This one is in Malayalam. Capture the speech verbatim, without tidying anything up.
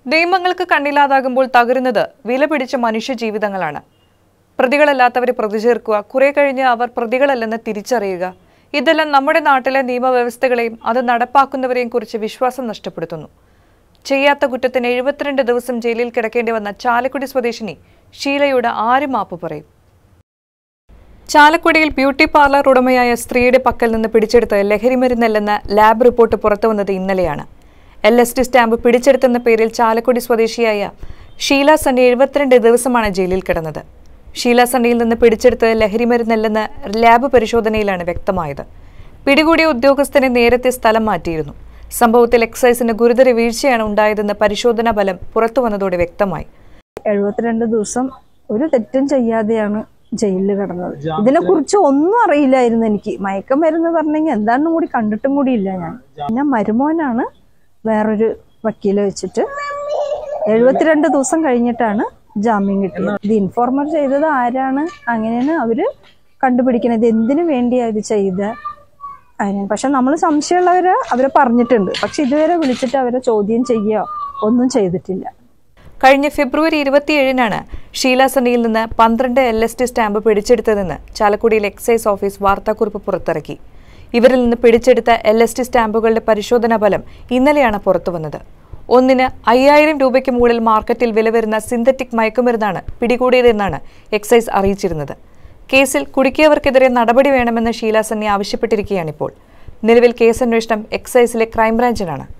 നിയമങ്ങൾക്ക് കണ്ണില്ലാതാകുമ്പോൾ തകരുന്നത് വിലപിടിച്ച മനുഷ്യജീവിതങ്ങളാണ്. പ്രതികളല്ലാത്തവരെ പ്രതി ചേർക്കുക, കുറെ കഴിഞ്ഞ് അവർ പ്രതികളല്ലെന്ന് തിരിച്ചറിയുക, ഇതെല്ലാം നമ്മുടെ നാട്ടിലെ നിയമവ്യവസ്ഥകളെയും അത് നടപ്പാക്കുന്നവരെയും കുറിച്ച് വിശ്വാസം നഷ്ടപ്പെടുത്തുന്നു. ചെയ്യാത്ത കുറ്റത്തിന് എഴുപത്തിരണ്ട് ദിവസം ജയിലിൽ കിടക്കേണ്ടി വന്ന ചാലക്കുടി സ്വദേശിനി ഷീലയോട് ആര് മാപ്പ് പറയും? ചാലക്കുടിയിൽ ബ്യൂട്ടി പാർലർ ഉടമയായ സ്ത്രീയുടെ പക്കൽ നിന്ന് പിടിച്ചെടുത്ത് ലഹരിമരുന്നല്ലെന്ന ലാബ് റിപ്പോർട്ട് പുറത്തുവന്നത് ഇന്നലെയാണ്. എൽ എസ് ടി സ്റ്റാമ്പ് പിടിച്ചെടുത്തെന്ന പേരിൽ ചാലക്കുടി സ്വദേശിയായ ഷീല സണ്ണി എഴുപത്തിരണ്ട് ദിവസമാണ് ജയിലിൽ കിടന്നത്. ഷീല സണ്ണിയിൽ നിന്ന് പിടിച്ചെടുത്ത് ലഹരിമരുന്നല്ലെന്ന് ലാബ് പരിശോധനയിലാണ് വ്യക്തമായത്. പിടികൂടിയ ഉദ്യോഗസ്ഥനെ നേരത്തെ സ്ഥലം മാറ്റിയിരുന്നു. സംഭവത്തിൽ എക്സൈസിന് ഗുരുതര വീഴ്ചയാണ് ഉണ്ടായതെന്ന് പരിശോധനാ ഫലം പുറത്തുവന്നതോടെ വ്യക്തമായി. എഴുപത്തിരണ്ട് ദിവസം ഒരു തെറ്റും ചെയ്യാതെയാണ് ജയിലിൽ കിടന്നത്. ഇതിനെ കുറിച്ച് ഒന്നും അറിയില്ലായിരുന്നു എനിക്ക്. മയക്കമരുന്ന് പറഞ്ഞെങ്കിൽ എന്താണെന്നും കൂടി കണ്ടിട്ടും കൂടി ഇല്ല ഞാൻ. പിന്നെ മരുമോനാണ് വേറൊരു വക്കീല് വെച്ചിട്ട് എഴുപത്തിരണ്ട് ദിവസം കഴിഞ്ഞിട്ടാണ് ജാമ്യം കിട്ടിയത്. ഇത് ഇൻഫോർമർ ചെയ്തത് ആരാണ്, അങ്ങനെയാണ് അവര് കണ്ടുപിടിക്കുന്നത്. എന്തിനു വേണ്ടിയാ ഇത് ചെയ്ത അതിന്. പക്ഷെ നമ്മൾ സംശയമുള്ളവര് അവരെ പറഞ്ഞിട്ടുണ്ട്. പക്ഷെ ഇതുവരെ വിളിച്ചിട്ട് അവരെ ചോദ്യം ചെയ്യുകയോ ഒന്നും ചെയ്തിട്ടില്ല. കഴിഞ്ഞ ഫെബ്രുവരി ഇരുപത്തിയേഴിനാണ് ഷീല സണ്ണിയിൽ നിന്ന് പന്ത്രണ്ട് എൽ എസ് ടി സ്റ്റാമ്പ് പിടിച്ചെടുത്തതെന്ന് ചാലക്കുടിയിൽ എക്സൈസ് ഓഫീസ് വാർത്താക്കുറിപ്പ് പുറത്തിറക്കി. ഇവരിൽ നിന്ന് പിടിച്ചെടുത്ത എൽ എസ് ടി സ്റ്റാമ്പുകളുടെ പരിശോധനാ ഫലം ഇന്നലെയാണ് പുറത്തുവന്നത്. ഒന്നിന് അയ്യായിരം രൂപയ്ക്ക് മുകളിൽ മാർക്കറ്റിൽ വില വരുന്ന സിന്തറ്റിക് മയക്കുമരുന്നാണ് പിടികൂടിയതെന്നാണ് എക്സൈസ് അറിയിച്ചിരുന്നത്. കേസിൽ കുടുക്കിയവർക്കെതിരെ നടപടി വേണമെന്ന് ഷീല സണ്ണി ആവശ്യപ്പെട്ടിരിക്കുകയാണിപ്പോൾ. നിലവിൽ കേസന്വേഷണം എക്സൈസിലെ ക്രൈംബ്രാഞ്ചിനാണ്.